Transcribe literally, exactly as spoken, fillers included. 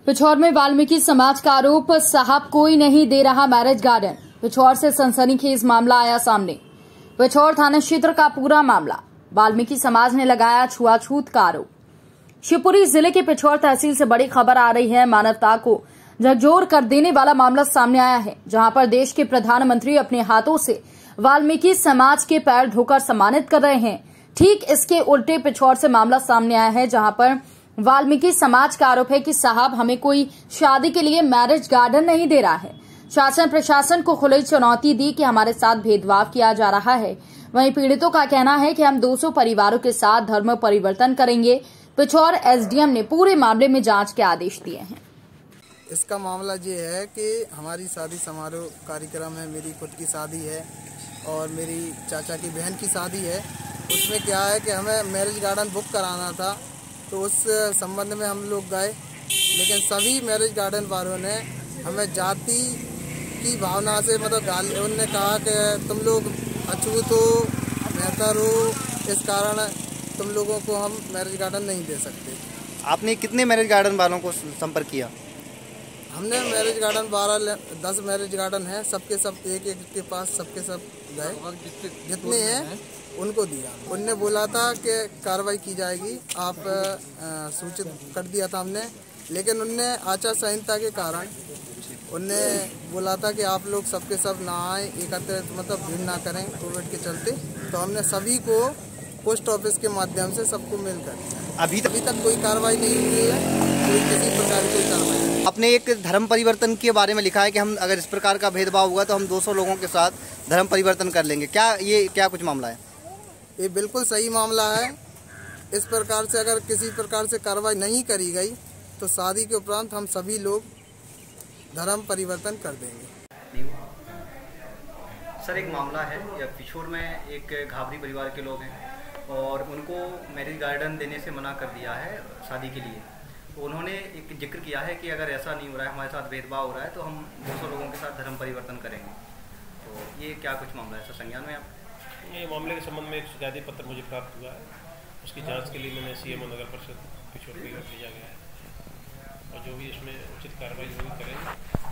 पिछौर में वाल्मीकि समाज का आरोप, साहब कोई नहीं दे रहा मैरिज गार्डन। पिछौर से सनसनीखेज मामला आया सामने। पिछौर थाना क्षेत्र का पूरा मामला, वाल्मीकि समाज ने लगाया छुआछूत का आरोप। शिवपुरी जिले के पिछौर तहसील से बड़ी खबर आ रही है। मानवता को झकझोर कर देने वाला मामला सामने आया है, जहां पर देश के प्रधानमंत्री अपने हाथों से वाल्मीकि समाज के पैर धोकर सम्मानित कर रहे हैं। ठीक इसके उल्टे पिछौर से मामला सामने आया है, जहां पर वाल्मीकि समाज का आरोप है कि साहब हमें कोई शादी के लिए मैरिज गार्डन नहीं दे रहा है। शासन प्रशासन को खुली चुनौती दी कि हमारे साथ भेदभाव किया जा रहा है। वहीं पीड़ितों का कहना है कि हम दो सौ परिवारों के साथ धर्म परिवर्तन करेंगे। पिछौर एसडीएम ने पूरे मामले में जांच के आदेश दिए हैं। इसका मामला ये है कि हमारी शादी समारोह कार्यक्रम है, मेरी खुद की शादी है और मेरी चाचा की बहन की शादी है। उसमें क्या है कि हमें मैरिज गार्डन बुक कराना था, तो उस संबंध में हम लोग गए, लेकिन सभी मैरिज गार्डन वालों ने हमें जाति की भावना से मतलब गाली, उन्होंने कहा कि तुम लोग अछूत हो, बेहतर हो, इस कारण तुम लोगों को हम मैरिज गार्डन नहीं दे सकते। आपने कितने मैरिज गार्डन वालों को संपर्क किया? हमने मैरिज गार्डन बारह दस मैरिज गार्डन है, सबके सब एक एक के पास सबके सब गए, जितने हैं उनको दिया। उनने बोला था कि कार्रवाई की जाएगी, आप सूचित कर दिया था हमने, लेकिन उनने आचार संहिता के कारण उनने बोला था कि आप लोग सबके सब ना आए, एकत्रित मतलब भीड़ ना करें कोविड के चलते। तो हमने सभी को पोस्ट ऑफिस के माध्यम से सबको मिलकर अभी तक अभी तक कोई कार्रवाई नहीं हुई है, कोई किसी प्रकार की कोई कार्रवाई नहीं। आपने एक धर्म परिवर्तन के बारे में लिखा है कि हम अगर इस प्रकार का भेदभाव हुआ तो हम दो सौ लोगों के साथ धर्म परिवर्तन कर लेंगे। क्या ये क्या कुछ मामला है? ये बिल्कुल सही मामला है। इस प्रकार से अगर किसी प्रकार से कार्रवाई नहीं करी गई तो शादी के उपरांत हम सभी लोग धर्म परिवर्तन कर देंगे। सर, एक मामला है, पिछौर में एक घाबरी परिवार के लोग हैं और उनको मैरिज गार्डन देने से मना कर दिया है शादी के लिए। तो उन्होंने एक जिक्र किया है कि अगर ऐसा नहीं हो रहा है, हमारे साथ भेदभाव हो रहा है, तो हम दो सौ लोगों के साथ धर्म परिवर्तन करेंगे। तो ये क्या कुछ मामला है सर, संज्ञान में आप? ये मामले के संबंध में एक शिकायती पत्र मुझे प्राप्त हुआ है, उसकी जांच के लिए मैंने सीएमओ नगर परिषद पिछौर को भेजा गया है और जो भी इसमें उचित कार्रवाई होगी करेंगे।